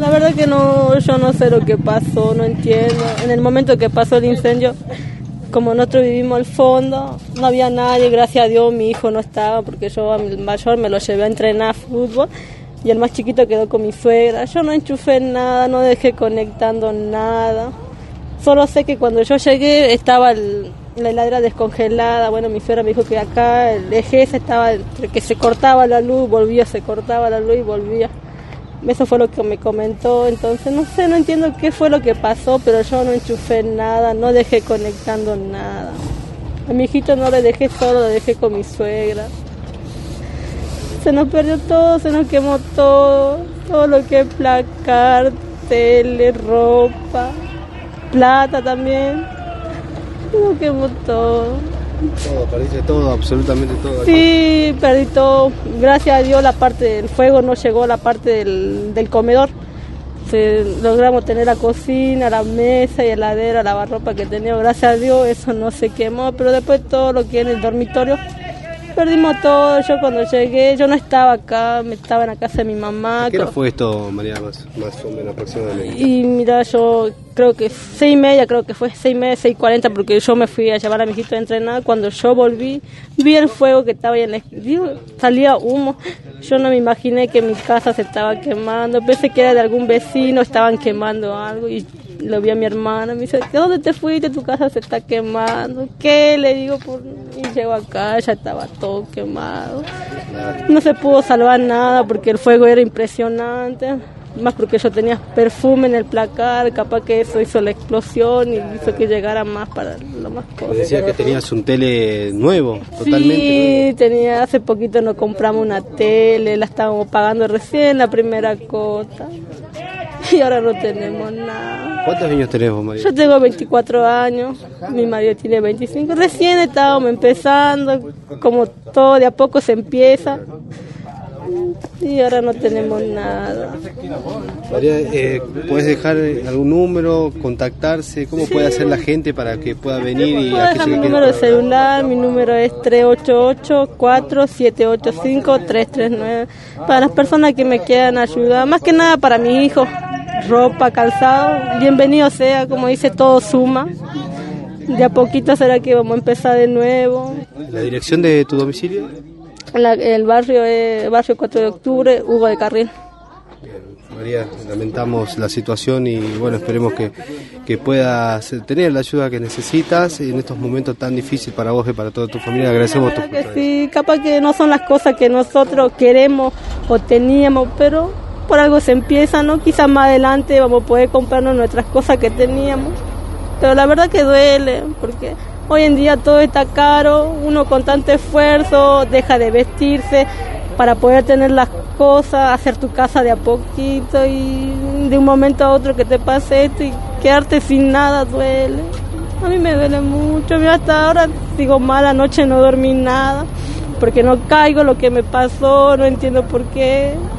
La verdad que no, yo no sé lo que pasó, no entiendo. En el momento que pasó el incendio, como nosotros vivimos al fondo, no había nadie, gracias a Dios mi hijo no estaba, porque yo al mayor me lo llevé a entrenar fútbol y el más chiquito quedó con mi suegra. Yo no enchufé nada, no dejé conectando nada. Solo sé que cuando yo llegué estaba la heladera descongelada. Bueno, mi suegra me dijo que acá el eje ese estaba entre que se cortaba la luz, volvía, se cortaba la luz y volvía. Eso fue lo que me comentó. Entonces no sé, no entiendo qué fue lo que pasó, pero yo no enchufé nada, no dejé conectando nada. A mi hijito no le dejé solo, lo dejé con mi suegra. Se nos perdió todo, se nos quemó todo lo que es placar, tele, ropa, plata también. Se nos quemó todo. Todo, perdiste todo, absolutamente todo. Sí, perdí todo. Gracias a Dios la parte del fuego no llegó a la parte del comedor. Logramos tener la cocina, la mesa y heladera, lavarropa que teníamos. Gracias a Dios eso no se quemó, pero después todo lo que es en el dormitorio perdimos todo. Yo cuando llegué, yo no estaba acá, estaba en la casa de mi mamá. ¿Qué hora fue esto, María, más o menos aproximadamente? Y mira, yo creo que 6:30, creo que fue 6:30, 6:40, porque yo me fui a llevar a mi hijito a entrenar. Cuando yo volví, vi el fuego que estaba ahí en la esquina, salía humo. Yo no me imaginé que mi casa se estaba quemando, pensé que era de algún vecino, estaban quemando algo y lo vi a mi hermana, me dice, ¿de dónde te fuiste? Tu casa se está quemando. ¿Qué? Le digo, y llego acá, ya estaba todo quemado. No se pudo salvar nada porque el fuego era impresionante, más porque yo tenía perfume en el placar, capaz que eso hizo la explosión y hizo que llegara más para lo más cosas. Me decía que tenías un tele nuevo, totalmente nuevo. Hace poquito nos compramos una tele, la estábamos pagando recién, la primera cuota, y ahora no tenemos nada. ¿Cuántos años tenés vos, María? Yo tengo 24 años, mi marido tiene 25, recién estábamos empezando, como todo de a poco se empieza. Y ahora no tenemos nada. María, ¿puedes dejar algún número, contactarse? ¿Cómo puede hacer la gente para que pueda venir? Y dejar mi número de celular, mi número es 388-4785-339. Para las personas que me quieran ayudar, más que nada para mi hijo, ropa, calzado, bienvenido sea, como dice, todo suma. De a poquito será que vamos a empezar de nuevo. ¿La dirección de tu domicilio? El barrio es barrio 4 de octubre, Hugo de Carril. María, lamentamos la situación y bueno, esperemos que puedas tener la ayuda que necesitas en estos momentos tan difíciles para vos y para toda tu familia. Agradecemos tu que sí, capaz que no son las cosas que nosotros queremos o teníamos, pero por algo se empieza, ¿no? Quizás más adelante vamos a poder comprarnos nuestras cosas que teníamos, pero la verdad que duele, porque hoy en día todo está caro, uno con tanto esfuerzo deja de vestirse para poder tener las cosas, hacer tu casa de a poquito y de un momento a otro que te pase esto y quedarte sin nada duele. A mí me duele mucho, yo hasta ahora digo mal, anoche no dormí nada porque no caigo lo que me pasó, no entiendo por qué.